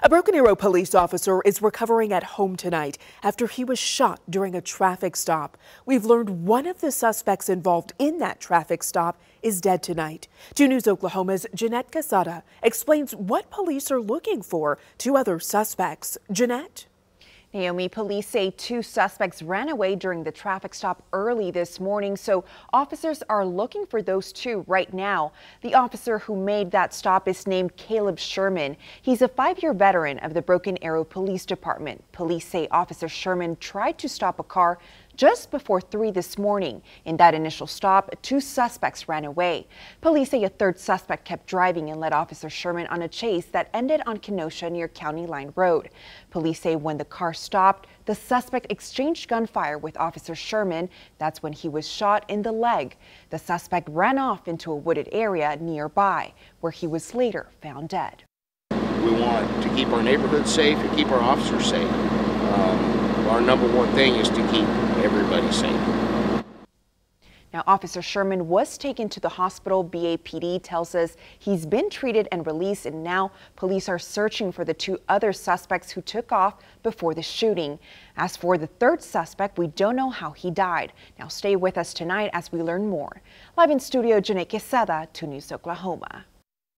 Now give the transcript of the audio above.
A Broken Arrow police officer is recovering at home tonight after he was shot during a traffic stop. We've learned one of the suspects involved in that traffic stop is dead tonight. 2 News Oklahoma's Jeanette Casada explains what police are looking for 2 other suspects. Jeanette? Naomi, police say 2 suspects ran away during the traffic stop early this morning, so officers are looking for those 2 right now. The officer who made that stop is named Caleb Sherman. He's a 5-year veteran of the Broken Arrow Police Department. Police say Officer Sherman tried to stop a car just before 3 this morning. In that initial stop, 2 suspects ran away. Police say a 3rd suspect kept driving and led Officer Sherman on a chase that ended on Kenosha near County Line Road. Police say when the car stopped, the suspect exchanged gunfire with Officer Sherman. That's when he was shot in the leg. The suspect ran off into a wooded area nearby, where he was later found dead. We want to keep our neighborhood safe and keep our officers safe. Our number one thing is to keep everybody safe. Now, Officer Sherman was taken to the hospital. BAPD tells us he's been treated and released, and now police are searching for the 2 other suspects who took off before the shooting. As for the 3rd suspect, we don't know how he died. Now, stay with us tonight as we learn more. Live in studio, Jeanette Quesada, 2 News Oklahoma.